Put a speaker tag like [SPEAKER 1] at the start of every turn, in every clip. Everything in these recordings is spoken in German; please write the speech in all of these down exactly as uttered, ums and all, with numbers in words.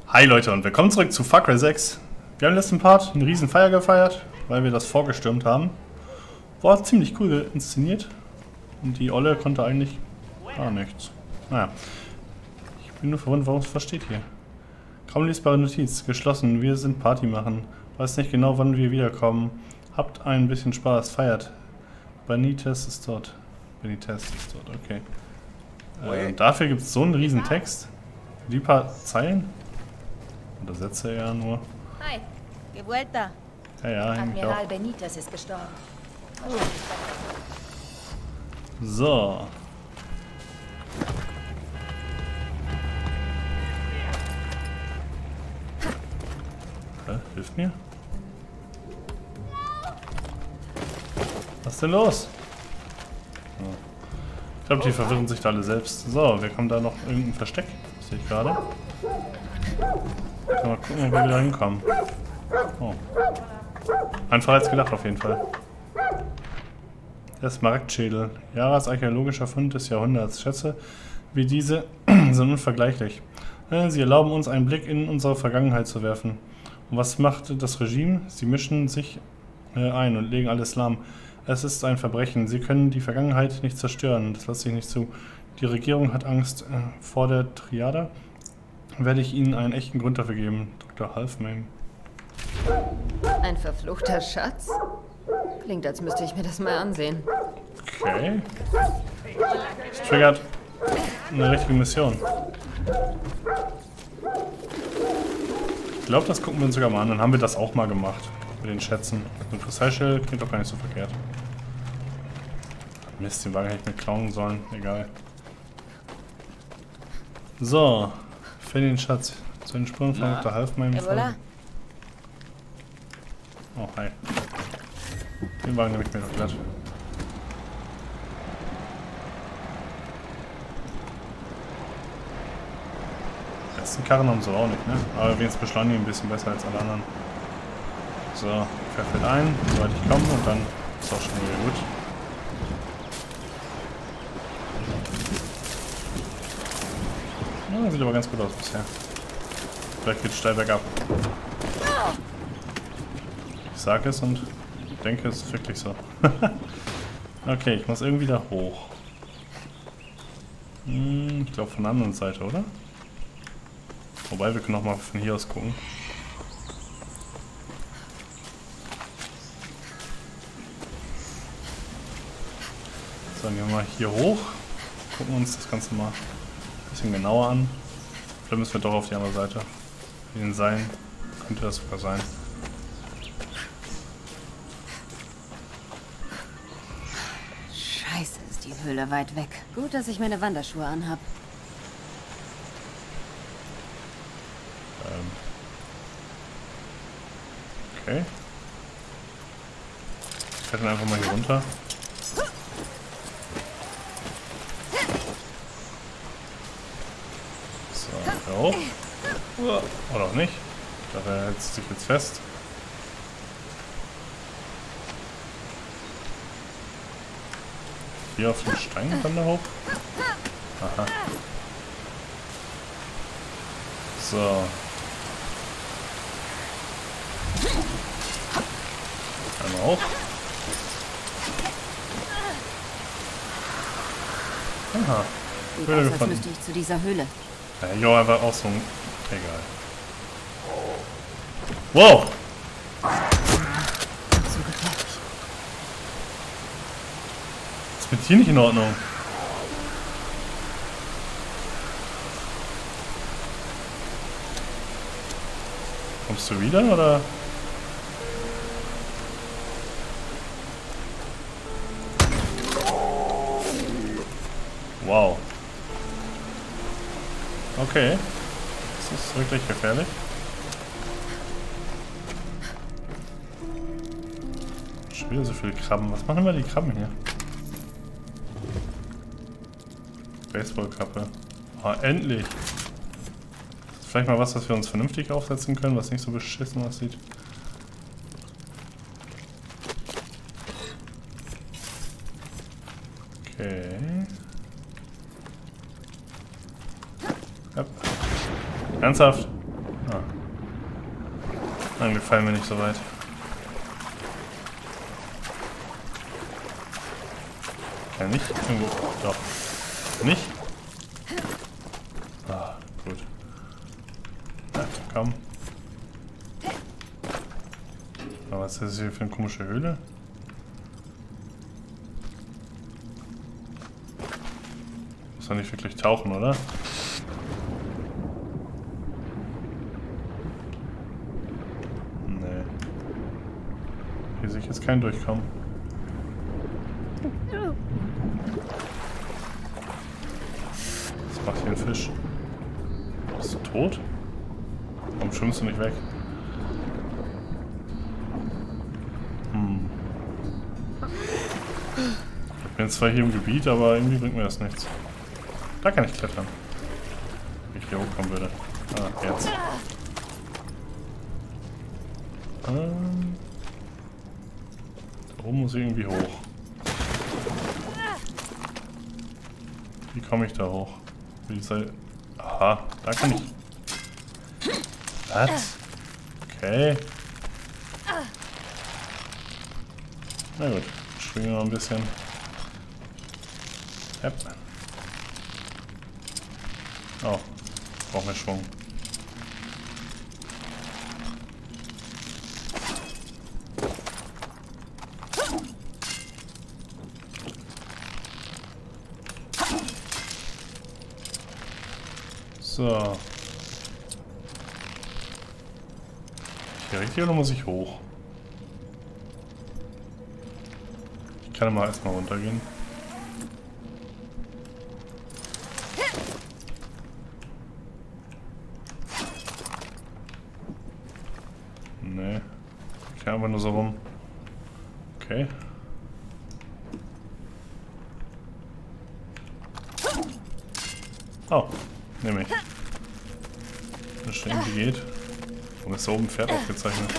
[SPEAKER 1] Hi Leute und willkommen zurück zu Far Cry sechs. Wir haben im letzten Part eine riesen Feier gefeiert, weil wir das vorgestürmt haben. War ziemlich cool inszeniert und die Olle konnte eigentlich gar nichts. Naja, ich bin nur verwundert, warum es versteht hier. Kaum lesbare Notiz, geschlossen, wir sind Party machen. Weiß nicht genau, wann wir wiederkommen. Habt ein bisschen Spaß, feiert. Benitez ist dort. Benitez ist dort, okay. Äh, dafür gibt es so einen riesen Text. Die paar Zeilen. Oder Sätze eher nur.
[SPEAKER 2] Hi, de vuelta.
[SPEAKER 1] Ja, ja, eigentlich
[SPEAKER 2] Admiral
[SPEAKER 1] auch.
[SPEAKER 2] Benitez ist gestorben.
[SPEAKER 1] So. Hä? Hilft mir? Was ist denn los? Oh. Ich glaube, die verwirren sich da alle selbst. So, wir kommen da noch irgendein Versteck. Sehe ich gerade. Mal gucken, ob wir wieder hinkommen. Oh. Einfacher als gedacht auf jeden Fall. Der Smaragdschädel. Yaras archäologischer Fund des Jahrhunderts. Schätze wie diese sind unvergleichlich. Sie erlauben uns einen Blick in unsere Vergangenheit zu werfen. Und was macht das Regime? Sie mischen sich äh, ein und legen alles lahm. Es ist ein Verbrechen. Sie können die Vergangenheit nicht zerstören. Das lässt sich nicht zu. Die Regierung hat Angst äh, vor der Triada. Werde ich Ihnen einen echten Grund dafür geben, Doktor Halfman.
[SPEAKER 2] Ein verfluchter Schatz? Klingt, als müsste ich mir das mal ansehen.
[SPEAKER 1] Okay. Das triggert eine richtige Mission. Ich glaube, das gucken wir uns sogar mal an. Dann haben wir das auch mal gemacht. Mit den Schätzen. Und Kristallschädel klingt doch gar nicht so verkehrt. Mist, den Wagen hätte ich mir klauen sollen. Egal. So. Für den Schatz. Zu den Spuren von Doktor Halfman. Oh, hi. Den Wagen nehme ich mir doch glatt. Die letzten Karren haben sie auch nicht, ne? Aber wir jetzt beschleunigen ein bisschen besser als alle anderen. So, fährt ein, soweit ich komme und dann ist auch schon wieder gut. Ja, sieht aber ganz gut aus bisher. Vielleicht geht es steil bergab. Ich sage es und denke, es ist wirklich so. Okay, ich muss irgendwie da hoch. Hm, ich glaube von der anderen Seite, oder? Wobei, wir können auch mal von hier aus gucken. So, dann gehen wir mal hier hoch. Gucken uns das Ganze mal ein bisschen genauer an. Vielleicht müssen wir doch auf die andere Seite. Wie den Seilen könnte das sogar sein.
[SPEAKER 2] Scheiße, ist die Höhle weit weg. Gut, dass ich meine Wanderschuhe anhab.
[SPEAKER 1] Ähm. Okay. Ich fährt dann einfach mal hier runter. So, hoch. Oder auch nicht. Ich dachte, er hält sich jetzt fest. Hier auf den Stein dann da hoch. Aha. So. Einmal hoch. Aha.
[SPEAKER 2] Sieht aus, als müsste ich zu dieser Höhle.
[SPEAKER 1] Ja, jo, einfach auch so ein... Egal. Wow!
[SPEAKER 2] So gefährlich.
[SPEAKER 1] Ist mit hier nicht in Ordnung? Kommst du wieder, oder? Wow. Okay. Das ist wirklich gefährlich. Schon wieder so viele Krabben. Was machen wir die Krabben hier? Baseballkappe. Ah, endlich! Vielleicht mal was, was wir uns vernünftig aufsetzen können, was nicht so beschissen aussieht. Okay. Ja. Ernsthaft? Ah. Dann gefallen mir nicht so weit. Ja, nicht? Irgendwo. Doch. Nicht? Ah, gut. Ja, komm. Aber was ist das hier für eine komische Höhle? Muss doch nicht wirklich tauchen, oder? Nee. Hier sehe ich jetzt keinen Durchkommen. Was macht hier ein Fisch? Bist du tot? Warum schwimmst du nicht weg? Hm. Ich bin zwar hier im Gebiet, aber irgendwie bringt mir das nichts. Da kann ich klettern. Wenn ich hier hochkommen würde. Ah, jetzt. Ähm, da oben muss ich irgendwie hoch. Wie komme ich da hoch? Wie soll... Aha, da kann ich... Was? Okay. Na gut, schwingen wir noch ein bisschen. Yep. Oh, braucht mehr Schwung. So. Hier richtig oder muss ich hoch? Ich kann mal erstmal runtergehen. Nee. Ich kann einfach nur so rum. Okay. Oh, nehme ich. Wenn es schon irgendwie geht. Warum ist da oben ein Pferd aufgezeichnet?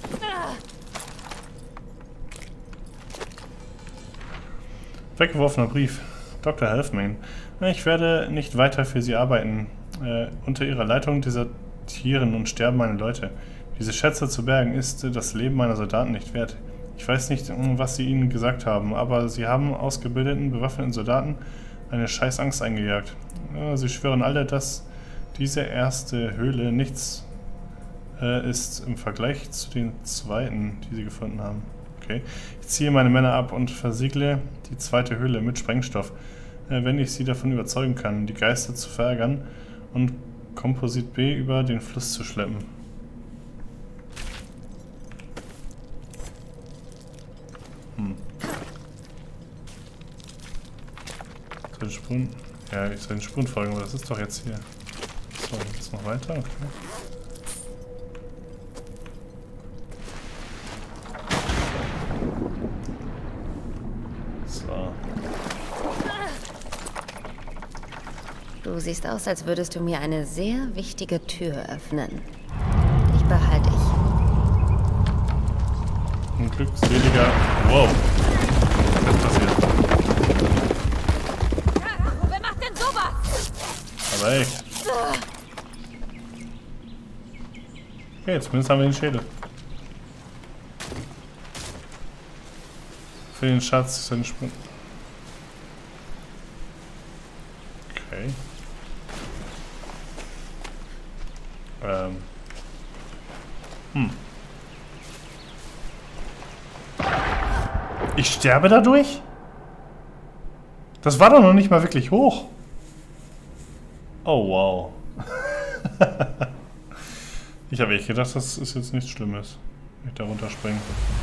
[SPEAKER 1] Weggeworfener Brief. Doktor Halfman. Ich werde nicht weiter für Sie arbeiten. Äh, unter Ihrer Leitung desertieren und sterben meine Leute. Diese Schätze zu bergen ist das Leben meiner Soldaten nicht wert. Ich weiß nicht, was Sie ihnen gesagt haben, aber Sie haben ausgebildeten, bewaffneten Soldaten eine Scheißangst eingejagt. Sie schwören alle, dass diese erste Höhle nichts äh, ist im Vergleich zu den zweiten, die sie gefunden haben. Okay. Ich ziehe meine Männer ab und versiegle die zweite Höhle mit Sprengstoff, äh, wenn ich sie davon überzeugen kann, die Geister zu verärgern und Komposit B über den Fluss zu schleppen. Hm. Soll den Spuren... Ja, ich soll den Spuren folgen, aber das ist doch jetzt hier. So, jetzt noch weiter, okay. So.
[SPEAKER 2] Du siehst aus, als würdest du mir eine sehr wichtige Tür öffnen. Dich behalte ich.
[SPEAKER 1] Ein glückseliger... Wow. Was ist passiert?
[SPEAKER 3] Wer macht denn sowas?
[SPEAKER 1] Aber echt. Okay, zumindest haben wir den Schädel. Für den Schatz ist ein Sprung. Okay. Ähm. Hm. Ich sterbe dadurch? Das war doch noch nicht mal wirklich hoch. Oh, wow. Ich habe echt gedacht, das ist jetzt nichts Schlimmes, wenn ich da runterspringe.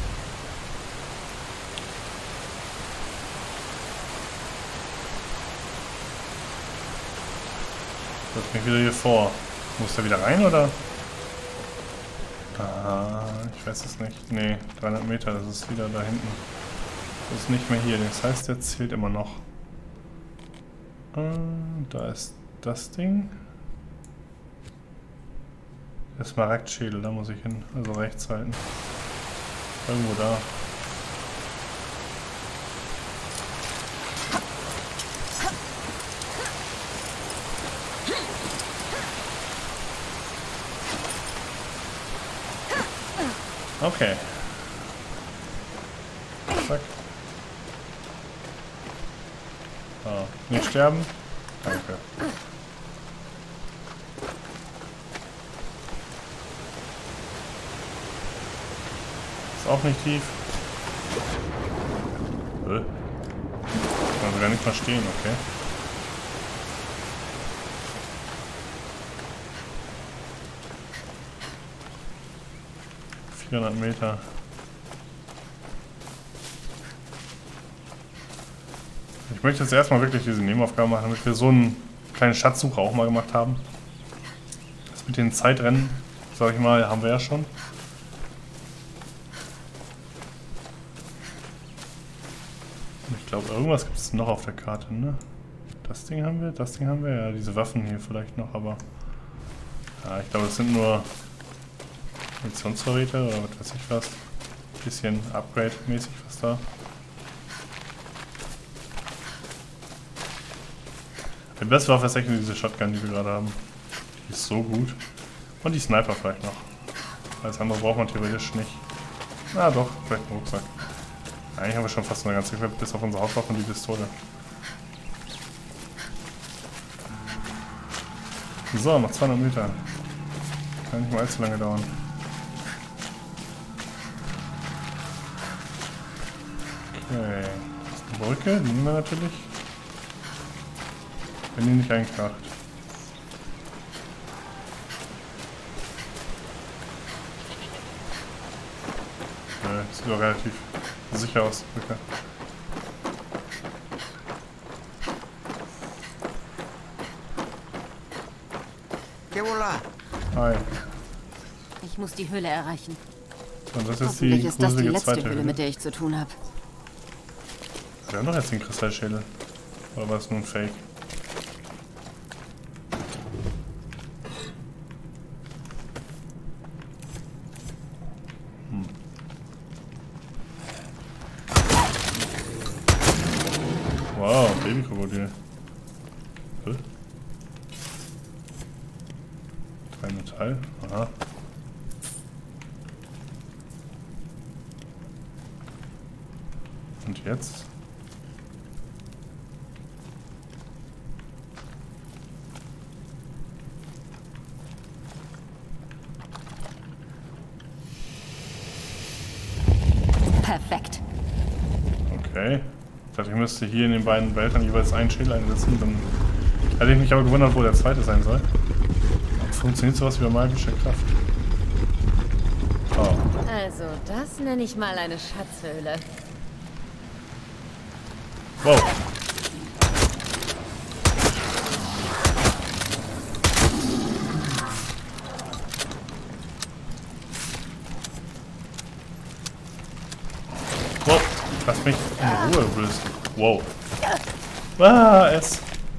[SPEAKER 1] Lass mich wieder hier vor. Muss der wieder rein, oder? Ah, ich weiß es nicht. Nee, dreihundert Meter, das ist wieder da hinten. Das ist nicht mehr hier, das heißt, der zählt immer noch. Ah, da ist das Ding. Der Smaragdschädel, da muss ich hin. Also rechts halten. Irgendwo da. Okay. Zack. Oh, nicht sterben. Danke. Ist auch nicht tief. Äh. Kann sogar nicht mal stehen, okay. vierhundert Meter. Ich möchte jetzt erstmal wirklich diese Nebenaufgabe machen, damit wir so einen kleinen Schatzsucher auch mal gemacht haben. Das mit den Zeitrennen, sag ich mal, haben wir ja schon. Ich glaube, irgendwas gibt es noch auf der Karte, ne? Das Ding haben wir, das Ding haben wir, ja, diese Waffen hier vielleicht noch, aber... Ja, ich glaube, es sind nur Munitionsvorräte oder was weiß ich was. Bisschen Upgrade-mäßig was da. Die beste Waffe ist echt diese Shotgun, die wir gerade haben. Die ist so gut. Und die Sniper vielleicht noch. Alles andere braucht man theoretisch nicht. Na doch, vielleicht einen Rucksack. Eigentlich haben wir schon fast eine ganze Equip, bis auf unsere Hauptwaffe und die Pistole. So, noch zweihundert Meter. Kann nicht mal allzu lange dauern. Okay. Das ist eine Brücke, die nehmen wir natürlich. Wenn die nicht einkracht. Nö, sieht doch relativ sicher aus, Brücke. Hi.
[SPEAKER 2] Ich muss die Höhle erreichen.
[SPEAKER 1] Und das ist
[SPEAKER 2] Hoffentlich
[SPEAKER 1] die
[SPEAKER 2] ist das die
[SPEAKER 1] gruselige
[SPEAKER 2] letzte
[SPEAKER 1] zweite
[SPEAKER 2] Höhle,
[SPEAKER 1] Höhle,
[SPEAKER 2] mit der ich zu tun habe.
[SPEAKER 1] Wir haben doch jetzt den Kristallschädel. Oder war es nur ein Fake? Hm. Wow, Babykrokodil. Hä? Drei Metall. Aha. Und jetzt?
[SPEAKER 2] Perfekt.
[SPEAKER 1] Okay. Ich dachte, ich müsste hier in den beiden Behältern jeweils einen Schädel einsetzen. Dann hätte ich mich aber gewundert, wo der zweite sein soll. Aber funktioniert sowas wie magische Kraft? Oh.
[SPEAKER 2] Also, das nenne ich mal eine Schatzhöhle.
[SPEAKER 1] Wow. Wow. Lass mich in Ruhe, Briss. Wow. Ah, es.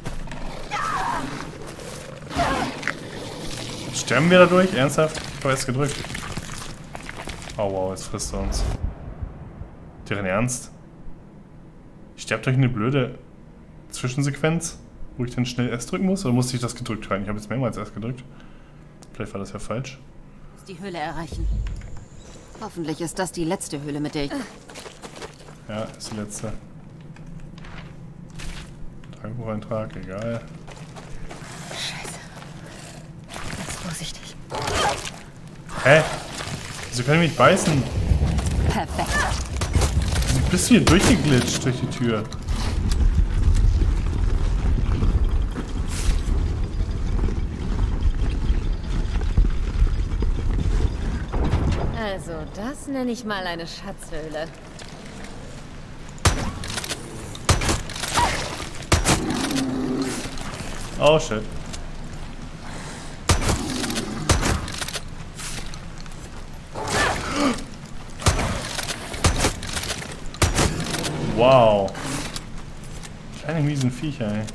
[SPEAKER 1] Sterben wir dadurch? Ernsthaft? Ich habe es gedrückt. Oh wow, jetzt frisst er uns. Deren Ernst? Sterbt euch eine blöde Zwischensequenz, wo ich dann schnell S drücken muss? Oder musste ich das gedrückt halten? Ich habe jetzt mehrmals S gedrückt. Vielleicht war das ja falsch.
[SPEAKER 2] Ich muss die Höhle erreichen. Hoffentlich ist das die letzte Höhle, mit der ich...
[SPEAKER 1] Ja, ist die letzte. Tagebucheintrag, egal.
[SPEAKER 2] Scheiße. Ganz vorsichtig.
[SPEAKER 1] Hä? Wieso können die mich beißen?
[SPEAKER 2] Perfekt.
[SPEAKER 1] Wieso bist du hier durchgeglitscht durch die Tür?
[SPEAKER 2] Also, das nenne ich mal eine Schatzhöhle.
[SPEAKER 1] Oh shit. Wow. Kleine miesen Viecher, ey.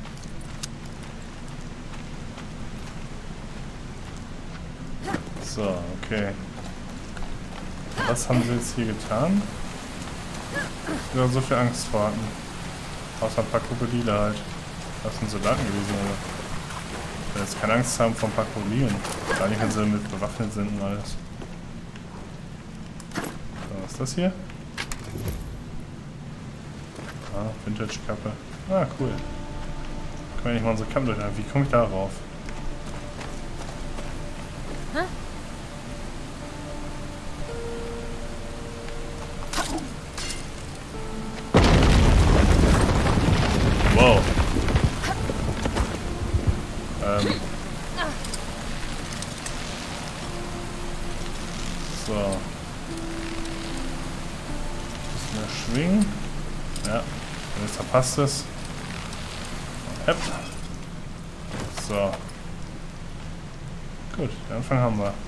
[SPEAKER 1] So, okay. Was haben sie jetzt hier getan? Sie haben so viel Angst vor hatten. Außer ein paar Krokodile halt. Das sind Soldaten gewesen, oder? Ich will jetzt keine Angst haben vor ein paar Krokodilen. Vor allem, wenn sie mit bewaffnet sind und alles. Was ist das hier? Ah, Vintage-Kappe. Ah, cool. Können wir nicht mal unsere Kappen durch. Wie komme ich da rauf?
[SPEAKER 2] Hä?
[SPEAKER 1] Wow. Ähm. So. Bisschen mehr schwingen. Ja. Jetzt verpasst es. Hepp. So. Gut, den Anfang haben wir.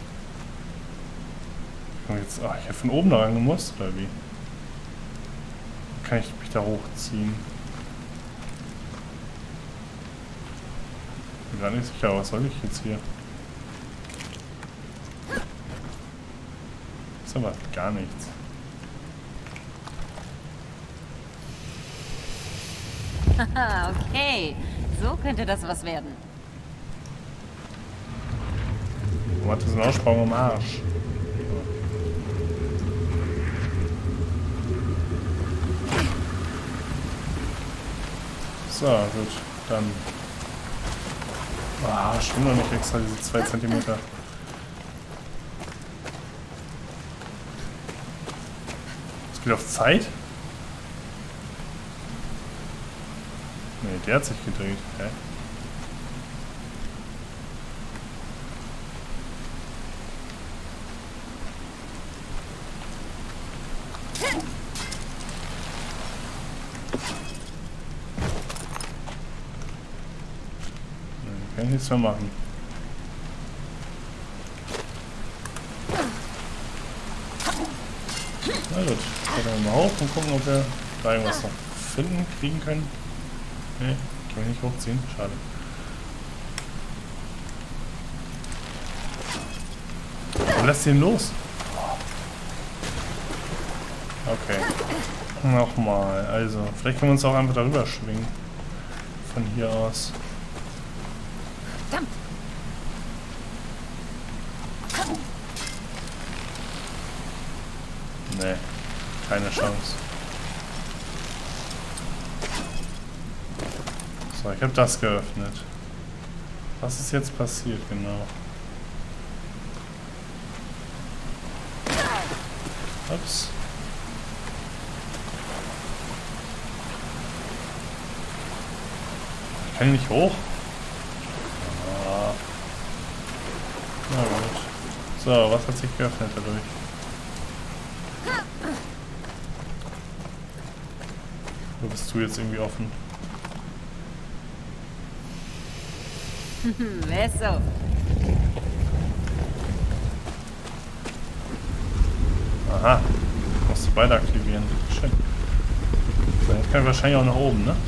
[SPEAKER 1] Jetzt, ach, ich hätte von oben da rangemusst, oder wie? Kann ich mich da hochziehen? Bin gar nicht sicher, was soll ich jetzt hier? Das ist aber gar nichts.
[SPEAKER 2] Haha, okay. So könnte das was werden.
[SPEAKER 1] Wo hat das einen Aussprung am Arsch? So, gut, dann. Ah, schon noch nicht extra diese zwei Zentimeter. Es geht auf Zeit? Ne, der hat sich gedreht. Hä? Kann ich nichts mehr machen. Na gut, dann mal hoch und gucken, ob wir da irgendwas noch finden, kriegen können. Ne, kann ich nicht hochziehen, schade. Wo lässt ihn los? Okay. Nochmal, also, vielleicht können wir uns auch einfach darüber schwingen. Von hier aus. Nee, keine Chance. So, ich habe das geöffnet. Was ist jetzt passiert, genau? Ups. Ich kann hier nicht hoch. Ah. Na gut. So, was hat sich geöffnet dadurch? Wo bist du jetzt irgendwie offen?
[SPEAKER 2] Wer ist so?
[SPEAKER 1] Aha. Musst du beide aktivieren. Schön. So, jetzt kann ich wahrscheinlich auch nach oben, ne?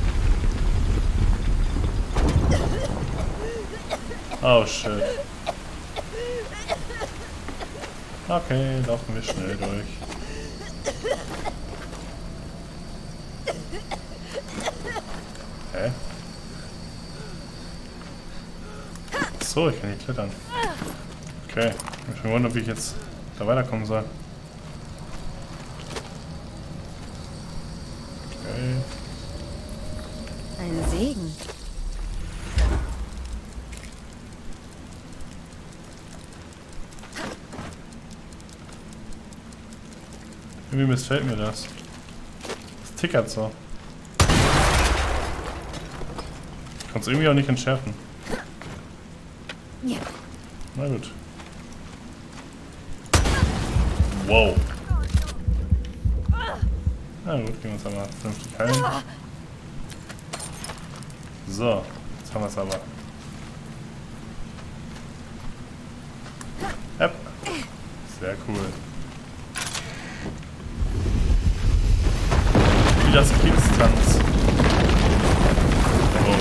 [SPEAKER 1] Oh shit. Okay, laufen wir schnell durch. Hä? So, ich kann nicht klettern. Okay, ich bin schon wundern, wie ich jetzt da weiterkommen soll. Okay.
[SPEAKER 2] Ein Segen.
[SPEAKER 1] Irgendwie missfällt mir das. Es tickert so. Ich kann es irgendwie auch nicht entschärfen.
[SPEAKER 2] Ja.
[SPEAKER 1] Na gut. Wow. Na gut, gehen wir uns einmal vernünftig heilen. So, jetzt haben wir es aber. Yep. Sehr cool. Wie das Kriegstanz. Oh.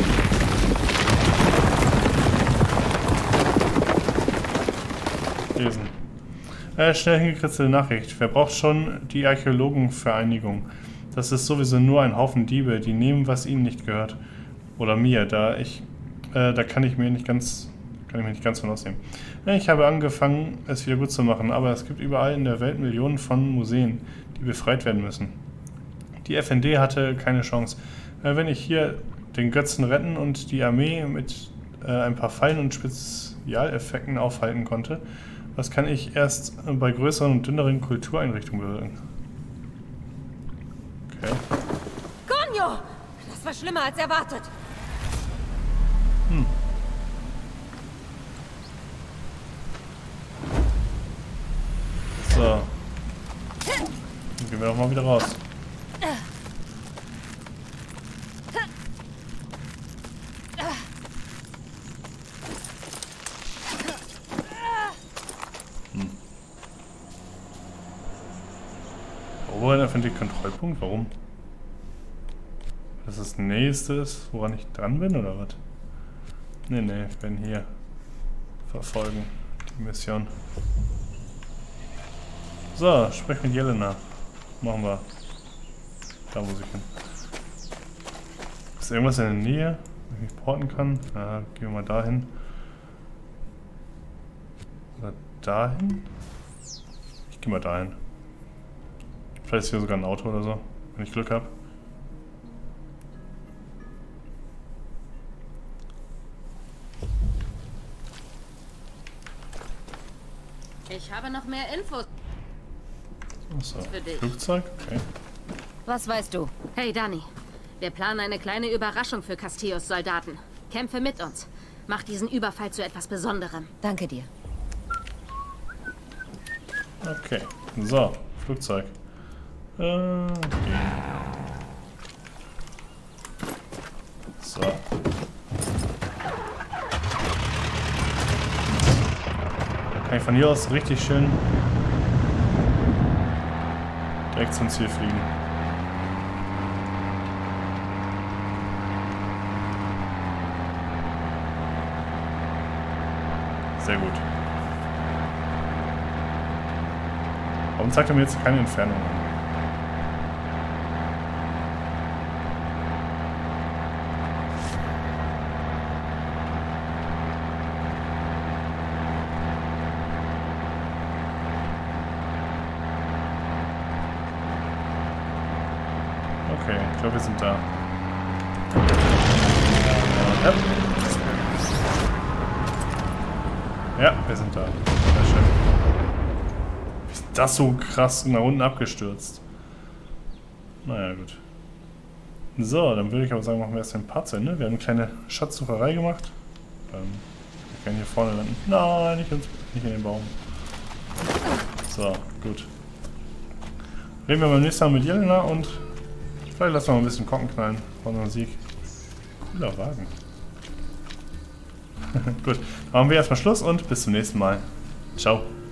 [SPEAKER 1] Lesen. Äh, schnell hingekritzelte Nachricht. Wer braucht schon die Archäologenvereinigung? Das ist sowieso nur ein Haufen Diebe, die nehmen, was ihnen nicht gehört. Oder mir, da ich, äh, da kann ich mir nicht ganz, kann ich mich nicht ganz von ausnehmen. Ich habe angefangen, es wieder gut zu machen, aber es gibt überall in der Welt Millionen von Museen, die befreit werden müssen. Die F N D hatte keine Chance. Wenn ich hier den Götzen retten und die Armee mit äh, ein paar Fallen und Spezialeffekten aufhalten konnte, was kann ich erst bei größeren und dünneren Kultureinrichtungen bewirken? Okay.
[SPEAKER 3] Gonyo! Das war schlimmer als erwartet.
[SPEAKER 1] Hm. So. Dann gehen wir doch mal wieder raus. Hm. Oberhalb finde ich Kontrollpunkt. Warum? Dass das nächste ist, woran ich dran bin, oder was? Ne, ne, ich bin hier. Verfolgen. Die Mission. So, sprech mit Jelena. Machen wir. Da muss ich hin. Ist irgendwas in der Nähe, wo ich mich porten kann? Ja, gehen wir mal dahin. Oder dahin? Ich gehe mal dahin. Vielleicht ist hier sogar ein Auto oder so, wenn ich Glück habe.
[SPEAKER 2] Ich habe noch mehr Infos.
[SPEAKER 1] Achso,
[SPEAKER 2] für dich.
[SPEAKER 1] Flugzeug? Okay.
[SPEAKER 2] Was weißt du?
[SPEAKER 4] Hey Dani, wir planen eine kleine Überraschung für Castillos Soldaten. Kämpfe mit uns. Mach diesen Überfall zu etwas Besonderem.
[SPEAKER 2] Danke dir.
[SPEAKER 1] Okay. So, Flugzeug. Äh, okay. So. Kann ich von hier aus richtig schön direkt zum Ziel fliegen. Sehr gut. Warum zeigt er mir jetzt keine Entfernung an? Okay, ich glaube, wir sind da. Ja. Ja, wir sind da. Sehr schön. Wie ist das so krass nach unten abgestürzt? Naja, gut. So, dann würde ich aber sagen, machen wir erst den Part zu Ende. Wir haben eine kleine Schatzsucherei gemacht. Ähm, wir können hier vorne landen. Nein, nicht, ins, nicht in den Baum. So, gut. Reden wir beim nächsten Mal mit Jelena und vielleicht lassen wir mal ein bisschen Korken knallen von unserem Sieg. Cooler Wagen. Gut, dann machen wir erstmal Schluss und bis zum nächsten Mal. Ciao.